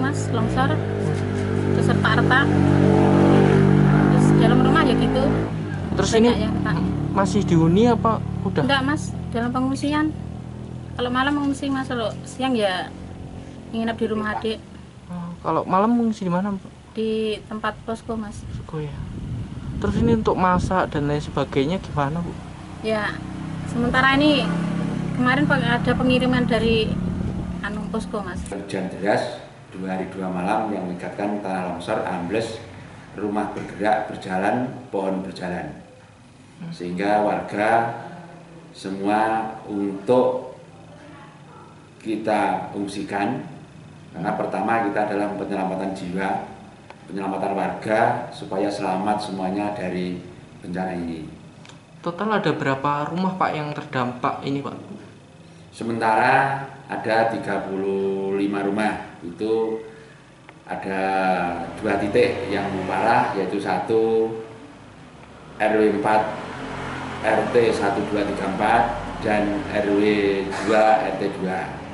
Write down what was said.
mas, longsor, terus retak-retak, terus dalam rumah ya gitu. Terus Banyak ini yang retak. masih dihuni apa udah? Enggak mas, dalam pengungsian. Kalau malam mengungsi mas, kalau siang ya nginep di rumah adik, Oh, kalau malam mengungsi di mana, Mbak? di tempat posko mas. Suko ya. Terus ini untuk masak dan lain sebagainya gimana, Bu? Ya sementara ini kemarin ada pengiriman dari posko mas. Hujan deras 2 hari 2 malam yang mengakibatkan tanah longsor, ambles, rumah bergerak, berjalan, pohon berjalan, sehingga warga semua untuk kita ungsikan. Karena pertama kita adalah penyelamatan jiwa, penyelamatan warga supaya selamat semuanya dari bencana ini. Total ada berapa rumah Pak yang terdampak ini, Pak? Sementara ada 35 rumah, itu ada 2 titik yang parah, yaitu 1 RW 4 RT 1234 dan RW 2 RT 2.